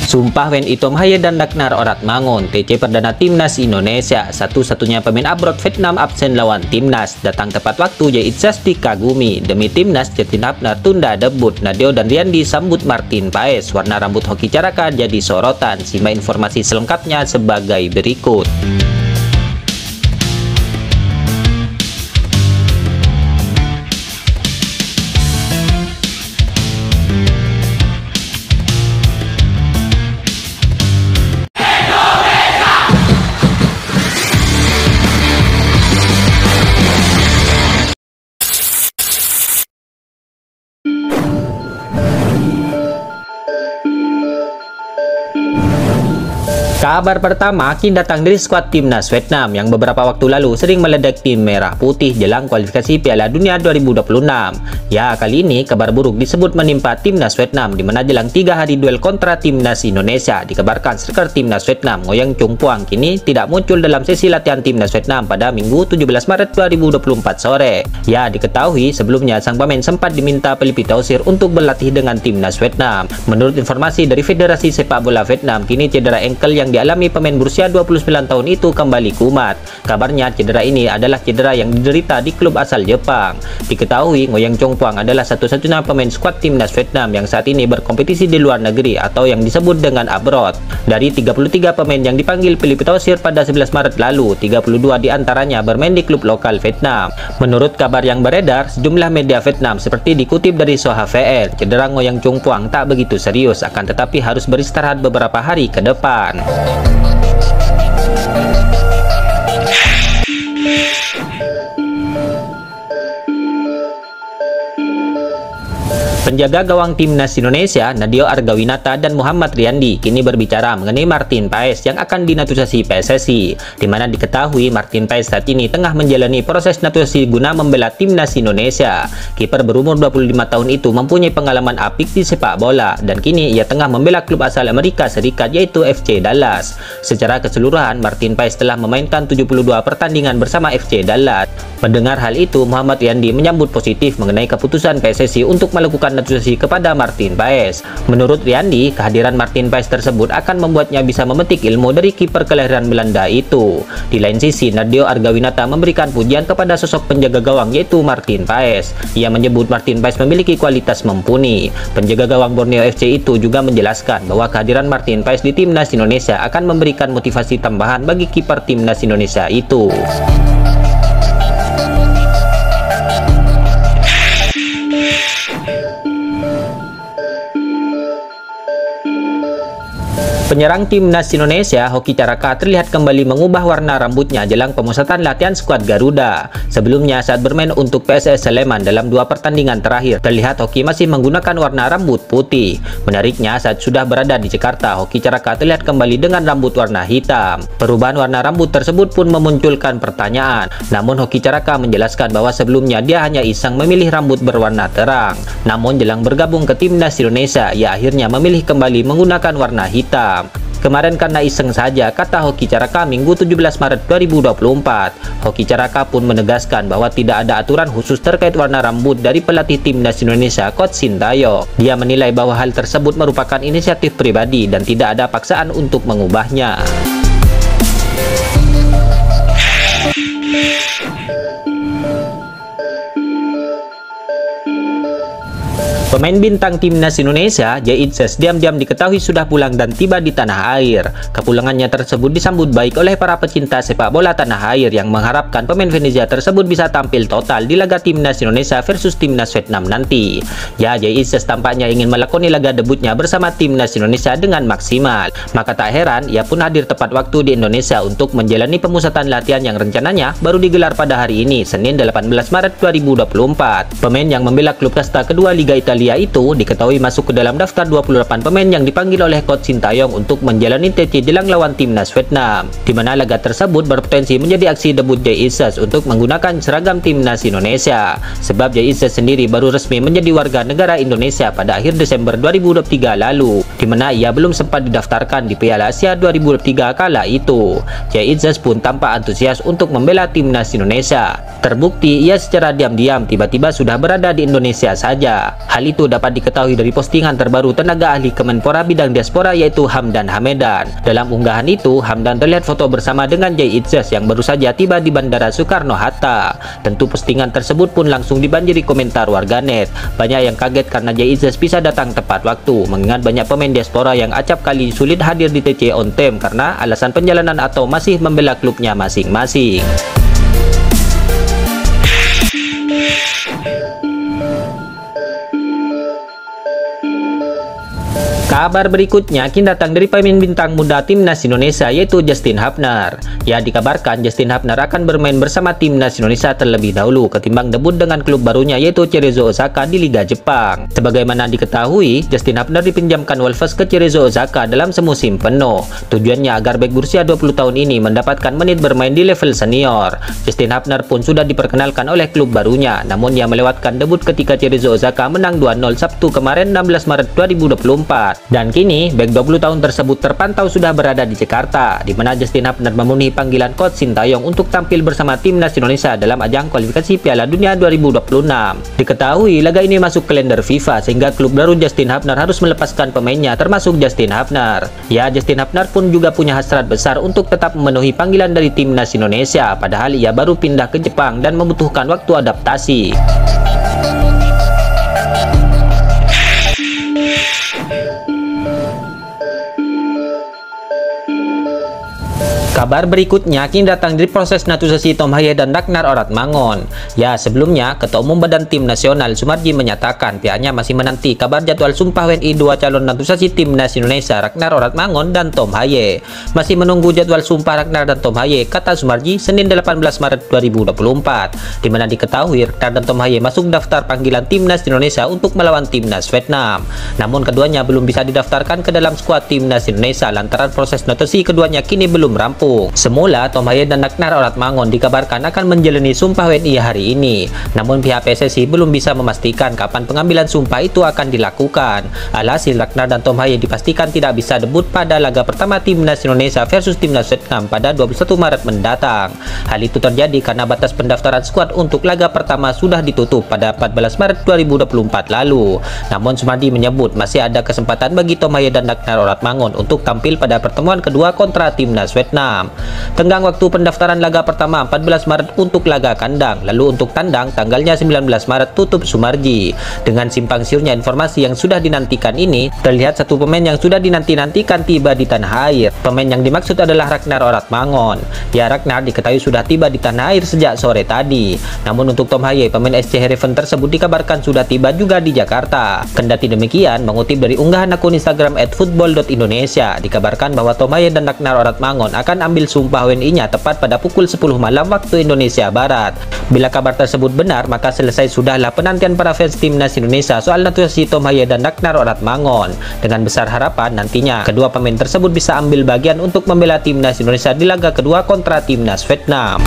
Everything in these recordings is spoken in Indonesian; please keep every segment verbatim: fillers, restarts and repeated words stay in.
Sumpah wen itom haya dan daknar orat mangun T C perdana timnas Indonesia, satu-satunya pemain abroad Vietnam absen lawan timnas, datang tepat waktu jadi Itzas dikagumi demi timnas Jatinapnar tunda debut. Nadeo dan Riyandi sambut Martin Paes, warna rambut Hoki Caraka jadi sorotan. Simak informasi selengkapnya sebagai berikut. Kabar pertama kini datang dari skuad timnas Vietnam yang beberapa waktu lalu sering meledek tim merah putih jelang kualifikasi Piala Dunia dua ribu dua puluh enam. Ya, kali ini kabar buruk disebut menimpa timnas Vietnam, di mana jelang tiga hari duel kontra timnas Indonesia dikabarkan striker timnas Vietnam Ngoyang Chung Puang kini tidak muncul dalam sesi latihan timnas Vietnam pada Minggu tujuh belas Maret dua ribu dua puluh empat sore. Ya, diketahui sebelumnya sang pemain sempat diminta Pelipit Tausir untuk berlatih dengan timnas Vietnam. Menurut informasi dari Federasi Sepak Bola Vietnam, kini cedera engkel yang dialami pemain berusia dua puluh sembilan tahun itu kembali kumat. Kabarnya cedera ini adalah cedera yang diderita di klub asal Jepang. Diketahui Ngoyang Chung Puang adalah satu-satunya pemain skuad timnas Vietnam yang saat ini berkompetisi di luar negeri atau yang disebut dengan abroad. Dari tiga puluh tiga pemain yang dipanggil Pelipit Tausir pada sebelas Maret lalu, tiga puluh dua diantaranya bermain di klub lokal Vietnam. Menurut kabar yang beredar, sejumlah media Vietnam seperti dikutip dari Soha V N, cedera Ngoyang Chung Puang tak begitu serius, akan tetapi harus beristirahat beberapa hari ke depan. Penjaga gawang timnas Indonesia Nadeo Argawinata dan Muhammad Riyandi kini berbicara mengenai Martin Paes yang akan dinaturalisasi P S S I, di mana diketahui Martin Paes saat ini tengah menjalani proses naturalisasi guna membela timnas Indonesia. Kiper berumur dua puluh lima tahun itu mempunyai pengalaman apik di sepak bola dan kini ia tengah membela klub asal Amerika Serikat yaitu F C Dallas. Secara keseluruhan, Martin Paes telah memainkan tujuh puluh dua pertandingan bersama F C Dallas. Mendengar hal itu, Muhammad Riyandi menyambut positif mengenai keputusan P S S I untuk melakukan naturalisasi kepada Martin Paes. Menurut Riyandi, kehadiran Martin Paes tersebut akan membuatnya bisa memetik ilmu dari kiper kelahiran Belanda itu. Di lain sisi, Nadeo Argawinata memberikan pujian kepada sosok penjaga gawang yaitu Martin Paes. Ia menyebut Martin Paes memiliki kualitas mumpuni. Penjaga gawang Borneo F C itu juga menjelaskan bahwa kehadiran Martin Paes di timnas Indonesia akan memberikan motivasi tambahan bagi kiper timnas Indonesia itu. Penyerang timnas Indonesia Hoki Caraka terlihat kembali mengubah warna rambutnya jelang pemusatan latihan skuad Garuda. Sebelumnya saat bermain untuk P S S Sleman dalam dua pertandingan terakhir, terlihat Hoki masih menggunakan warna rambut putih. Menariknya, saat sudah berada di Jakarta, Hoki Caraka terlihat kembali dengan rambut warna hitam. Perubahan warna rambut tersebut pun memunculkan pertanyaan. Namun Hoki Caraka menjelaskan bahwa sebelumnya dia hanya iseng memilih rambut berwarna terang. Namun jelang bergabung ke timnas Indonesia, ia akhirnya memilih kembali menggunakan warna hitam. Kemarin karena iseng saja, kata Hoki Caraka Minggu tujuh belas Maret dua ribu dua puluh empat. Hoki Caraka pun menegaskan bahwa tidak ada aturan khusus terkait warna rambut dari pelatih timnas Indonesia Coach Sintayong. Dia menilai bahwa hal tersebut merupakan inisiatif pribadi dan tidak ada paksaan untuk mengubahnya. Pemain bintang timnas Indonesia, Jay Itzes, diam-diam diketahui sudah pulang dan tiba di tanah air. Kepulangannya tersebut disambut baik oleh para pecinta sepak bola tanah air yang mengharapkan pemain Venezia tersebut bisa tampil total di laga timnas Indonesia versus timnas Vietnam nanti. Ya, Jay Itzes tampaknya ingin melakoni laga debutnya bersama timnas Indonesia dengan maksimal. Maka tak heran, ia pun hadir tepat waktu di Indonesia untuk menjalani pemusatan latihan yang rencananya baru digelar pada hari ini, Senin delapan belas Maret dua ribu dua puluh empat. Pemain yang membela klub kasta kedua Liga Italia itu diketahui masuk ke dalam daftar dua puluh delapan pemain yang dipanggil oleh Coach Sintayong untuk menjalani T C jelang lawan timnas Vietnam, di mana laga tersebut berpotensi menjadi aksi debut Jay Itzes untuk menggunakan seragam timnas Indonesia. Sebab Jay Itzes sendiri baru resmi menjadi warga negara Indonesia pada akhir Desember dua ribu dua puluh tiga lalu, di mana ia belum sempat didaftarkan di Piala Asia dua ribu dua puluh tiga kala itu. Jay Itzes pun tampak antusias untuk membela timnas Indonesia. Terbukti ia secara diam-diam tiba-tiba sudah berada di Indonesia saja. Hal Hal itu dapat diketahui dari postingan terbaru tenaga ahli Kemenpora bidang diaspora yaitu Hamdan Hamedan. Dalam unggahan itu, Hamdan terlihat foto bersama dengan Jay Itzes yang baru saja tiba di Bandara Soekarno-Hatta. Tentu postingan tersebut pun langsung dibanjiri komentar warganet. Banyak yang kaget karena Jay Itzes bisa datang tepat waktu, mengingat banyak pemain diaspora yang acap kali sulit hadir di T C on time karena alasan perjalanan atau masih membela klubnya masing-masing. Kabar berikutnya kini datang dari pemain bintang muda timnas Indonesia yaitu Justin Hubner. Ya, dikabarkan Justin Hubner akan bermain bersama timnas Indonesia terlebih dahulu ketimbang debut dengan klub barunya yaitu Cerezo Osaka di Liga Jepang. Sebagaimana diketahui, Justin Hubner dipinjamkan Wolves ke Cerezo Osaka dalam semusim penuh. Tujuannya agar bek berusia dua puluh tahun ini mendapatkan menit bermain di level senior. Justin Hubner pun sudah diperkenalkan oleh klub barunya, namun ia melewatkan debut ketika Cerezo Osaka menang dua nol Sabtu kemarin enam belas Maret dua ribu dua puluh empat. Dan kini, bek dua puluh tahun tersebut terpantau sudah berada di Jakarta, di mana Justin Hubner memenuhi panggilan Coach Sintayong untuk tampil bersama timnas Indonesia dalam ajang kualifikasi Piala Dunia dua ribu dua puluh enam. Diketahui, laga ini masuk kalender FIFA, sehingga klub baru Justin Hubner harus melepaskan pemainnya, termasuk Justin Hubner. Ya, Justin Hubner pun juga punya hasrat besar untuk tetap memenuhi panggilan dari timnas Indonesia, padahal ia baru pindah ke Jepang dan membutuhkan waktu adaptasi. Kabar berikutnya kini datang dari proses naturalisasi Tom Haye dan Ragnar Oratmangun. Ya, sebelumnya Ketua Umum Badan Tim Nasional Sumarji menyatakan pihaknya masih menanti kabar jadwal sumpah W N I dua calon naturalisasi timnas Indonesia Ragnar Oratmangun dan Tom Haye. Masih menunggu jadwal sumpah Ragnar dan Tom Haye, kata Sumarji, Senin delapan belas Maret dua ribu dua puluh empat, di mana diketahui Ragnar dan Tom Haye masuk daftar panggilan timnas Indonesia untuk melawan timnas Vietnam. Namun keduanya belum bisa didaftarkan ke dalam skuad timnas Indonesia lantaran proses naturalisasi keduanya kini belum rampung. Semula Tom Haye dan Ragnar Oratmangun dikabarkan akan menjalani sumpah W N I hari ini. Namun pihak P S S I belum bisa memastikan kapan pengambilan sumpah itu akan dilakukan. Alhasil Ragnar dan Tom Haye dipastikan tidak bisa debut pada laga pertama timnas Indonesia versus timnas Vietnam pada dua puluh satu Maret mendatang. Hal itu terjadi karena batas pendaftaran skuad untuk laga pertama sudah ditutup pada empat belas Maret dua ribu dua puluh empat lalu. Namun Sumardi menyebut masih ada kesempatan bagi Tom Haye dan Ragnar Oratmangun untuk tampil pada pertemuan kedua kontra timnas Vietnam. Tenggang waktu pendaftaran laga pertama empat belas Maret untuk laga kandang, lalu untuk tandang tanggalnya sembilan belas Maret tutup Sumarji. Dengan simpang siurnya informasi yang sudah dinantikan ini, terlihat satu pemain yang sudah dinanti-nantikan tiba di tanah air. Pemain yang dimaksud adalah Ragnar Oratmangun. Ya, Ragnar diketahui sudah tiba di tanah air sejak sore tadi. Namun untuk Tom Haye, pemain S C Heerenveen tersebut dikabarkan sudah tiba juga di Jakarta. Kendati demikian, mengutip dari unggahan akun Instagram at football dot indonesia, dikabarkan bahwa Tom Haye dan Ragnar Oratmangun akan ambil sumpah W N I-nya tepat pada pukul sepuluh malam waktu Indonesia Barat. Bila kabar tersebut benar, maka selesai sudahlah penantian para fans timnas Indonesia soal naturalisasi Tom Haye dan Ragnar Oratmangun. Dengan besar harapan nantinya kedua pemain tersebut bisa ambil bagian untuk membela timnas Indonesia di laga kedua kontra timnas Vietnam.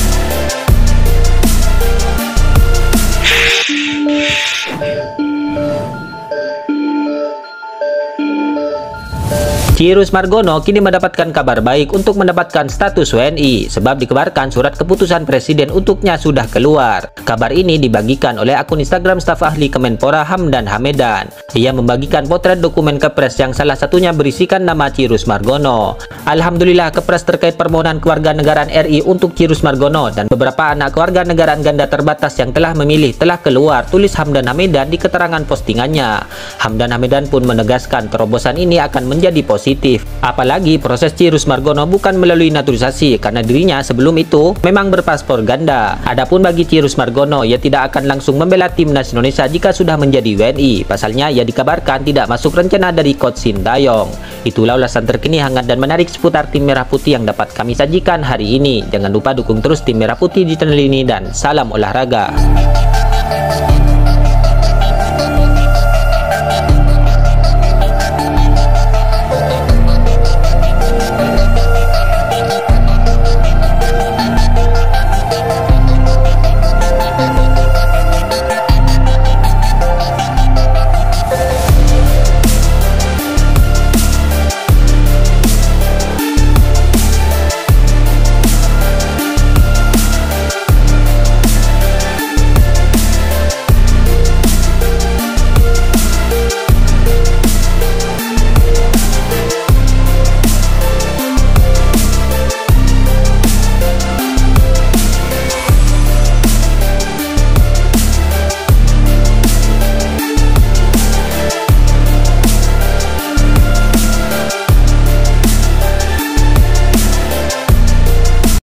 Cyrus Margono kini mendapatkan kabar baik untuk mendapatkan status W N I, sebab dikabarkan surat keputusan presiden untuknya sudah keluar. Kabar ini dibagikan oleh akun Instagram staf ahli Kemenpora Hamdan Hamedan. Ia membagikan potret dokumen kepres yang salah satunya berisikan nama Cyrus Margono. Alhamdulillah, kepres terkait permohonan kewarganegaraan R I untuk Cyrus Margono dan beberapa anak kewarganegaraan ganda terbatas yang telah memilih telah keluar, tulis Hamdan Hamedan di keterangan postingannya. Hamdan Hamedan pun menegaskan terobosan ini akan menjadi positif. Apalagi proses Cyrus Margono bukan melalui naturalisasi karena dirinya sebelum itu memang berpaspor ganda. Adapun bagi Cyrus Margono, ia tidak akan langsung membela timnas Indonesia jika sudah menjadi W N I. Pasalnya ia dikabarkan tidak masuk rencana dari Coach Sintayong. Itulah ulasan terkini hangat dan menarik seputar tim Merah Putih yang dapat kami sajikan hari ini. Jangan lupa dukung terus tim Merah Putih di channel ini dan salam olahraga.